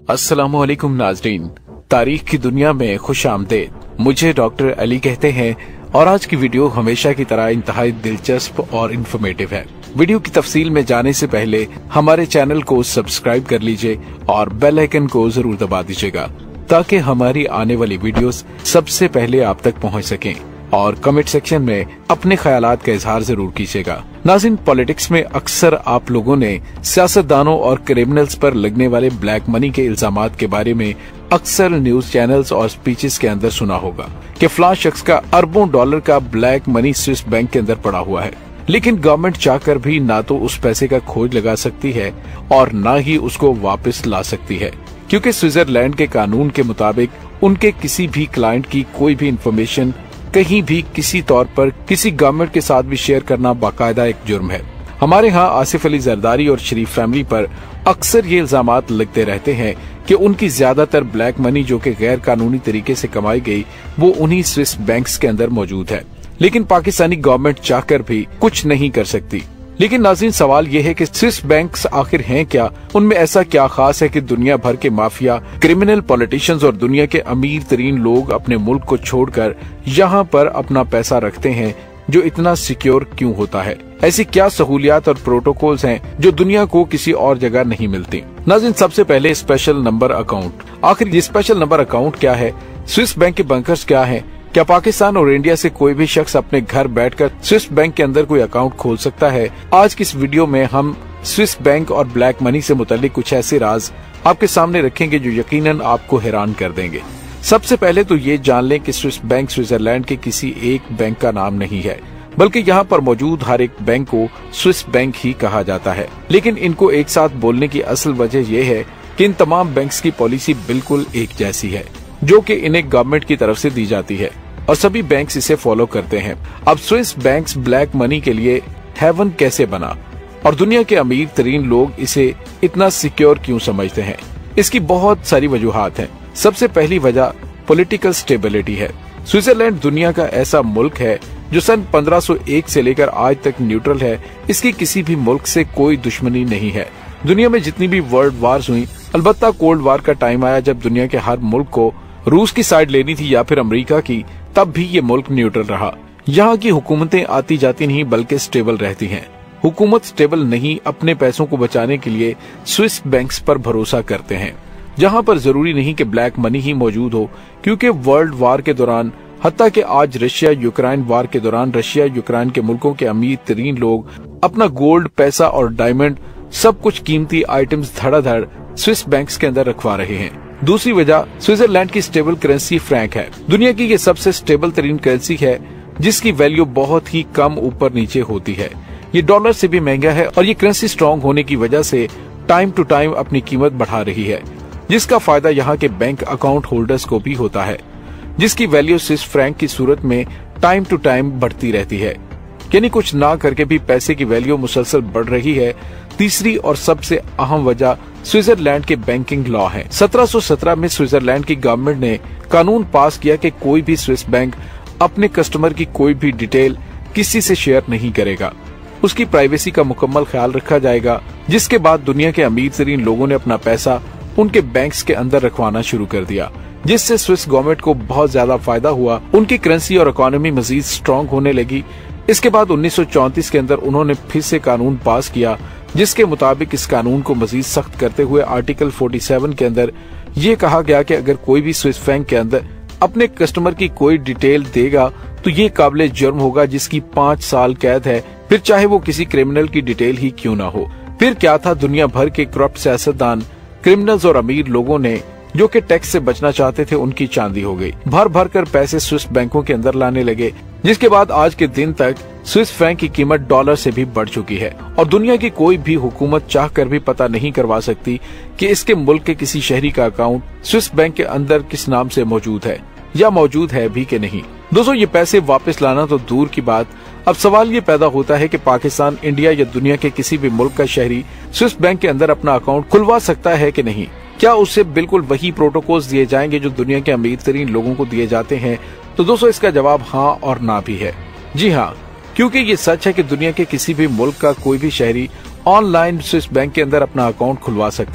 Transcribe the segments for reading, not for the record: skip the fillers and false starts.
अस्सलामुअलैकुम नाजरीन, तारीख की दुनिया में खुश आमदेद। मुझे डॉक्टर अली कहते हैं और आज की वीडियो हमेशा की तरह इंतहाई दिलचस्प और इन्फॉर्मेटिव है। वीडियो की तफसील में जाने से पहले हमारे चैनल को सब्सक्राइब कर लीजिए और बेल आइकन को जरूर दबा दीजिएगा ताकि हमारी आने वाली वीडियोस सबसे पहले आप तक पहुंच सकें। और कमेंट सेक्शन में अपने ख्यालात का इजहार जरूर कीजिएगा। नाज़रीन, पॉलिटिक्स में अक्सर आप लोगों ने सियासतदानों और क्रिमिनल्स पर लगने वाले ब्लैक मनी के इल्जामात के बारे में अक्सर न्यूज चैनल्स और स्पीचेस के अंदर सुना होगा कि फलां शख्स का अरबों डॉलर का ब्लैक मनी स्विस बैंक के अंदर पड़ा हुआ है, लेकिन गवर्नमेंट चाहकर भी ना तो उस पैसे का खोज लगा सकती है और न ही उसको वापस ला सकती है, क्योंकि स्विट्जरलैंड के कानून के मुताबिक उनके किसी भी क्लाइंट की कोई भी इंफॉर्मेशन कहीं भी किसी तौर पर किसी गवर्नमेंट के साथ भी शेयर करना बाकायदा एक जुर्म है। हमारे यहाँ आसिफ अली जरदारी और शरीफ फैमिली पर अक्सर ये इल्जामात लगते रहते हैं कि उनकी ज्यादातर ब्लैक मनी जो कि गैर कानूनी तरीके से कमाई गई वो उन्हीं स्विस बैंक्स के अंदर मौजूद है, लेकिन पाकिस्तानी गवर्नमेंट चाहकर भी कुछ नहीं कर सकती। लेकिन नाज़रीन, सवाल ये है कि स्विस बैंक्स आखिर हैं क्या? उनमें ऐसा क्या खास है कि दुनिया भर के माफिया, क्रिमिनल पॉलिटिशियंस और दुनिया के अमीर तरीन लोग अपने मुल्क को छोड़कर यहाँ पर अपना पैसा रखते हैं, जो इतना सिक्योर क्यों होता है? ऐसी क्या सहूलियात और प्रोटोकॉल्स हैं जो दुनिया को किसी और जगह नहीं मिलती? नाज़रीन, सबसे पहले स्पेशल नंबर अकाउंट। आखिर ये स्पेशल नंबर अकाउंट क्या है? स्विस बैंक के बैंकर्स क्या है? क्या पाकिस्तान और इंडिया से कोई भी शख्स अपने घर बैठकर स्विस बैंक के अंदर कोई अकाउंट खोल सकता है? आज की इस वीडियो में हम स्विस बैंक और ब्लैक मनी से मुताल्लिक कुछ ऐसे राज आपके सामने रखेंगे जो यकीनन आपको हैरान कर देंगे। सबसे पहले तो ये जान लें कि स्विस बैंक स्विट्जरलैंड के किसी एक बैंक का नाम नहीं है, बल्कि यहाँ पर मौजूद हर एक बैंक को स्विस बैंक ही कहा जाता है। लेकिन इनको एक साथ बोलने की असल वजह यह है कि इन तमाम बैंक्स की पॉलिसी बिल्कुल एक जैसी है, जो कि इन्हें गवर्नमेंट की तरफ से दी जाती है और सभी बैंक्स इसे फॉलो करते हैं। अब स्विस बैंक्स ब्लैक मनी के लिए हेवन कैसे बना और दुनिया के अमीर तरीन लोग इसे इतना सिक्योर क्यों समझते हैं? इसकी बहुत सारी वजूहात हैं। सबसे पहली वजह पॉलिटिकल स्टेबिलिटी है। स्विट्जरलैंड दुनिया का ऐसा मुल्क है जो सन 1501 से लेकर आज तक न्यूट्रल है। इसकी किसी भी मुल्क से कोई दुश्मनी नहीं है। दुनिया में जितनी भी वर्ल्ड वार्स हुई, अलबत्ता कोल्ड वार का टाइम आया जब दुनिया के हर मुल्क को रूस की साइड लेनी थी या फिर अमेरिका की, तब भी ये मुल्क न्यूट्रल रहा। यहाँ की हुकूमतें आती जाती नहीं बल्कि स्टेबल रहती हैं। हुकूमत स्टेबल नहीं, अपने पैसों को बचाने के लिए स्विस बैंक्स पर भरोसा करते हैं, जहाँ पर जरूरी नहीं कि ब्लैक मनी ही मौजूद हो, क्योंकि वर्ल्ड वार के दौरान, हत्ता कि आज रशिया यूक्रेन वार के दौरान, रशिया यूक्रेन के मुल्कों के अमीर तरीन लोग अपना गोल्ड, पैसा और डायमंड, सब कुछ कीमती आइटम्स धड़ाधड़ स्विस बैंक्स के अंदर रखवा रहे हैं। दूसरी वजह स्विट्जरलैंड की स्टेबल करेंसी फ्रैंक है। दुनिया की ये सबसे स्टेबल तरीन करेंसी है, जिसकी वैल्यू बहुत ही कम ऊपर नीचे होती है। ये डॉलर से भी महंगा है और ये करेंसी स्ट्रॉन्ग होने की वजह से टाइम टू टाइम अपनी कीमत बढ़ा रही है, जिसका फायदा यहाँ के बैंक अकाउंट होल्डर्स को भी होता है, जिसकी वैल्यू स्विस फ्रैंक की सूरत में टाइम टू टाइम बढ़ती रहती है, यानी कुछ ना करके भी पैसे की वैल्यू मुसलसल बढ़ रही है। तीसरी और सबसे अहम वजह स्विट्जरलैंड के बैंकिंग लॉ है। 1717 में स्विट्जरलैंड की गवर्नमेंट ने कानून पास किया कि कोई भी स्विस बैंक अपने कस्टमर की कोई भी डिटेल किसी से शेयर नहीं करेगा। उसकी प्राइवेसी का मुकम्मल ख्याल रखा जाएगा, जिसके बाद दुनिया के अमीर तरीन लोगों ने अपना पैसा उनके बैंक्स के अंदर रखवाना शुरू कर दिया, जिससे स्विस गवर्नमेंट को बहुत ज्यादा फायदा हुआ। उनकी करेंसी और इकोनॉमी मजीद स्ट्रॉन्ग होने लगी। इसके बाद 1934 के अंदर उन्होंने फिर से कानून पास किया, जिसके मुताबिक इस कानून को मजीद सख्त करते हुए आर्टिकल 47 के अंदर ये कहा गया कि अगर कोई भी स्विस बैंक के अंदर अपने कस्टमर की कोई डिटेल देगा तो ये काबिल जुर्म होगा, जिसकी 5 साल कैद है, फिर चाहे वो किसी क्रिमिनल की डिटेल ही क्यों ना हो। फिर क्या था, दुनिया भर के करप्ट सियासतदान, क्रिमिनल्स और अमीर लोगों ने जो कि टैक्स से बचना चाहते थे, उनकी चांदी हो गई। भर भर कर पैसे स्विस बैंकों के अंदर लाने लगे, जिसके बाद आज के दिन तक स्विस फ्रैंक की कीमत डॉलर से भी बढ़ चुकी है और दुनिया की कोई भी हुकूमत चाह कर भी पता नहीं करवा सकती कि इसके मुल्क के किसी शहरी का अकाउंट स्विस बैंक के अंदर किस नाम से मौजूद है या मौजूद है भी कि नहीं। दोस्तों, ये पैसे वापस लाना तो दूर की बात, अब सवाल ये पैदा होता है कि पाकिस्तान, इंडिया या दुनिया के किसी भी मुल्क का शहरी स्विस बैंक के अंदर अपना अकाउंट खुलवा सकता है कि नहीं? क्या उससे बिल्कुल वही प्रोटोकॉल्स दिए जाएंगे जो दुनिया के अमीर तरीन लोगों को दिए जाते हैं? तो दोस्तों, इसका जवाब हाँ और ना भी है। जी हाँ, क्योंकि ये सच है कि दुनिया के किसी भी मुल्क का कोई भी शहरी ऑनलाइन स्विस बैंक के अंदर अपना अकाउंट खुलवा सकता है।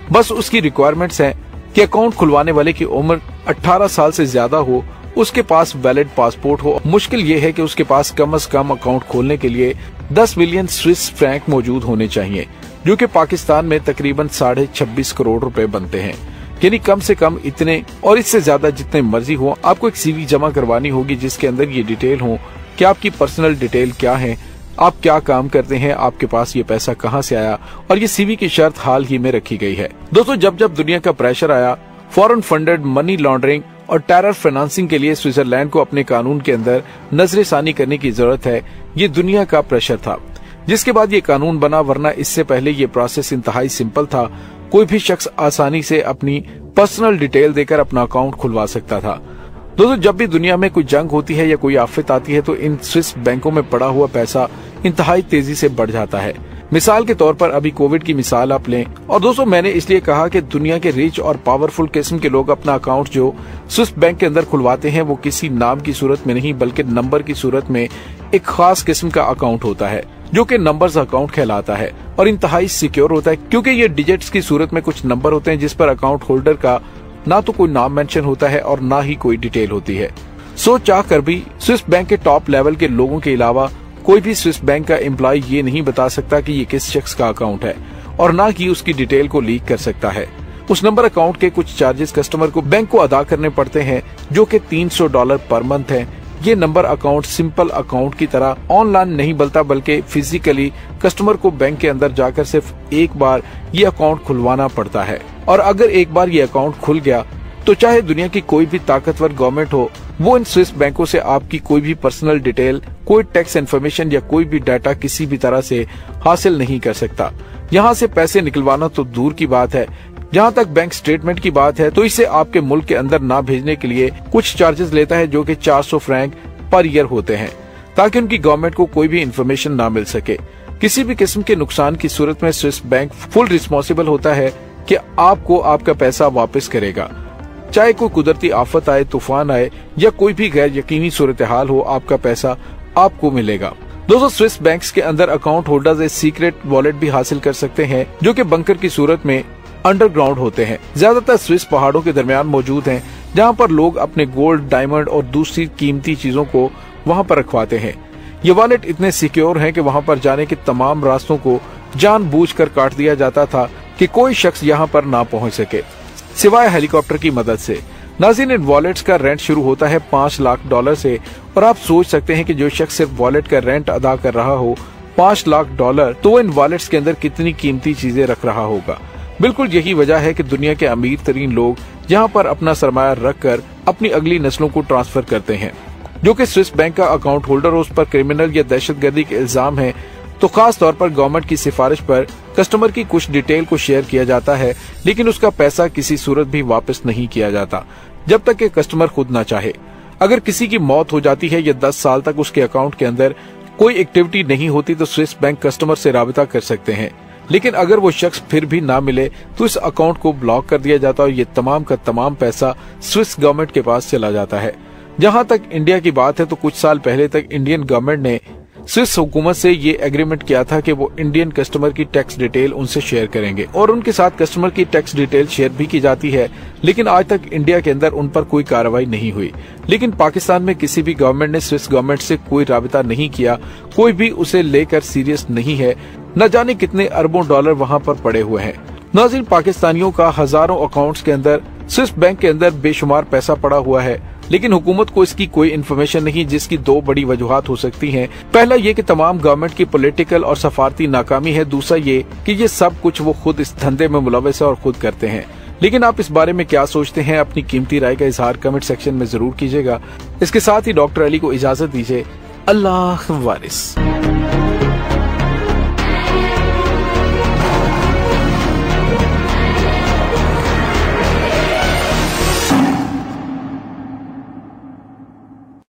बस उसकी रिक्वायरमेंट्स हैं कि अकाउंट खुलवाने वाले की उम्र 18 साल से ज्यादा हो, उसके पास वैलिड पासपोर्ट हो। मुश्किल ये है कि उसके पास कम से कम अकाउंट खोलने के लिए 10 मिलियन स्विस फ्रैंक मौजूद होने चाहिए, जो कि पाकिस्तान में तकरीबन 26.5 करोड़ रुपए बनते हैं। यानी कम से कम इतने और इससे ज्यादा जितने मर्जी हो, आपको एक CV जमा करवानी होगी जिसके अंदर ये डिटेल हो कि आपकी पर्सनल डिटेल क्या है, आप क्या काम करते हैं, आपके पास ये पैसा कहां से आया, और ये CV की शर्त हाल ही में रखी गई है। दोस्तों, जब जब दुनिया का प्रेशर आया फॉरेन फंडेड मनी लॉन्ड्रिंग और टेरर फाइनेंसिंग के लिए स्विट्जरलैंड को अपने कानून के अंदर नजरसानी करने की जरूरत है, ये दुनिया का प्रेशर था, जिसके बाद ये कानून बना। वरना इससे पहले ये प्रोसेस इंतहाई सिंपल था, कोई भी शख्स आसानी से अपनी पर्सनल डिटेल देकर अपना अकाउंट खुलवा सकता था। दोस्तों, जब भी दुनिया में कोई जंग होती है या कोई आफत आती है तो इन स्विस बैंकों में पड़ा हुआ पैसा इंतहाई तेजी से बढ़ जाता है। मिसाल के तौर पर अभी कोविड की मिसाल आप लें। और दोस्तों, मैंने इसलिए कहा कि दुनिया के रिच और पावरफुल किस्म के लोग अपना अकाउंट जो स्विस बैंक के अंदर खुलवाते हैं वो किसी नाम की सूरत में नहीं बल्कि नंबर की सूरत में एक खास किस्म का अकाउंट होता है, जो कि नंबर्स अकाउंट कहलाता है और इंतहाई सिक्योर होता है, क्योंकि ये डिजिट्स की सूरत में कुछ नंबर होते हैं जिस पर अकाउंट होल्डर का ना तो कोई नाम मेंशन होता है और ना ही कोई डिटेल होती है। सो चाह कर भी स्विस बैंक के टॉप लेवल के लोगों के अलावा कोई भी स्विस बैंक का एम्प्लॉय ये नहीं बता सकता कि ये किस शख्स का अकाउंट है और ना ही उसकी डिटेल को लीक कर सकता है। उस नंबर अकाउंट के कुछ चार्जेस कस्टमर को बैंक को अदा करने पड़ते हैं, जो कि $300 पर मंथ है। ये नंबर अकाउंट सिंपल अकाउंट की तरह ऑनलाइन नहीं बनता बल्कि फिजिकली कस्टमर को बैंक के अंदर जाकर सिर्फ एक बार ये अकाउंट खुलवाना पड़ता है। और अगर एक बार ये अकाउंट खुल गया तो चाहे दुनिया की कोई भी ताकतवर गवर्नमेंट हो, वो इन स्विस बैंकों से आपकी कोई भी पर्सनल डिटेल, कोई टैक्स इन्फॉर्मेशन या कोई भी डाटा किसी भी तरह से हासिल नहीं कर सकता। यहाँ से पैसे निकलवाना तो दूर की बात है, जहाँ तक बैंक स्टेटमेंट की बात है तो इसे आपके मुल्क के अंदर ना भेजने के लिए कुछ चार्जेस लेता है, जो कि 400 फ्रैंक पर ईयर होते हैं, ताकि उनकी गवर्नमेंट को कोई भी इन्फॉर्मेशन ना मिल सके। किसी भी किस्म के नुकसान की सूरत में स्विस बैंक फुल रिस्पॉन्सिबल होता है कि आपको आपका पैसा वापस करेगा। चाहे कोई कुदरती आफत आए, तूफान आए या कोई भी गैर यकीनी सूरत हाल हो, आपका पैसा आपको मिलेगा। दोस्तों, स्विस बैंक्स के अंदर अकाउंट होल्डर्स एक सीक्रेट वॉलेट भी हासिल कर सकते हैं, जो कि बंकर की सूरत में अंडरग्राउंड होते हैं। ज्यादातर स्विस पहाड़ों के दरमियान मौजूद हैं, जहां पर लोग अपने गोल्ड, डायमंड और दूसरी कीमती चीजों को वहां पर रखवाते हैं। ये वॉलेट इतने सिक्योर हैं कि वहां पर जाने के तमाम रास्तों को जानबूझकर काट दिया जाता था कि कोई शख्स यहां पर ना पहुंच सके, सिवाय हेलीकॉप्टर की मदद से। नाज़रीन, इन वॉलेट्स का रेंट शुरू होता है $5 लाख से, और आप सोच सकते हैं कि जो शख्स सिर्फ वॉलेट का रेंट अदा कर रहा हो $5 लाख, तो इन वॉलेट्स के अंदर कितनी कीमती चीजें रख रहा होगा। बिल्कुल यही वजह है कि दुनिया के अमीर तरीन लोग यहाँ पर अपना सरमाया रख कर अपनी अगली नस्लों को ट्रांसफर करते हैं। जो कि स्विस बैंक का अकाउंट होल्डर हो, उस पर क्रिमिनल या दहशतगर्दी के इल्जाम है तो खास तौर पर गवर्नमेंट की सिफारिश पर कस्टमर की कुछ डिटेल को शेयर किया जाता है, लेकिन उसका पैसा किसी सूरत भी वापस नहीं किया जाता जब तक कि कस्टमर खुद ना चाहे। अगर किसी की मौत हो जाती है या 10 साल तक उसके अकाउंट के अंदर कोई एक्टिविटी नहीं होती तो स्विस बैंक कस्टमर से राबिता कर सकते हैं, लेकिन अगर वो शख्स फिर भी ना मिले तो इस अकाउंट को ब्लॉक कर दिया जाता है और ये तमाम का तमाम पैसा स्विस गवर्नमेंट के पास चला जाता है। जहां तक इंडिया की बात है तो कुछ साल पहले तक इंडियन गवर्नमेंट ने स्विस हुकूमत से ये एग्रीमेंट किया था कि वो इंडियन कस्टमर की टैक्स डिटेल उनसे शेयर करेंगे, और उनके साथ कस्टमर की टैक्स डिटेल शेयर भी की जाती है, लेकिन आज तक इंडिया के अंदर उन पर कोई कार्रवाई नहीं हुई। लेकिन पाकिस्तान में किसी भी गवर्नमेंट ने स्विस गवर्नमेंट से कोई राबिता नहीं किया, कोई भी उसे लेकर सीरियस नहीं है। न जाने कितने अरबों डॉलर वहाँ पर पड़े हुए हैं। नाज़रीन, पाकिस्तानियों का हजारों अकाउंट्स के अंदर स्विस बैंक के अंदर बेशुमार पैसा पड़ा हुआ है, लेकिन हुकूमत को इसकी कोई इन्फॉर्मेशन नहीं, जिसकी दो बड़ी वजूहात हो सकती हैं। पहला ये कि तमाम गवर्नमेंट की पॉलिटिकल और सफारती नाकामी है, दूसरा ये कि ये सब कुछ वो खुद इस धंधे में मुलव्वस है और खुद करते हैं। लेकिन आप इस बारे में क्या सोचते हैं, अपनी कीमती राय का इजहार कमेंट सेक्शन में जरूर कीजिएगा। इसके साथ ही डॉक्टर अली को इजाजत दीजिए। अल्लाह वारिस।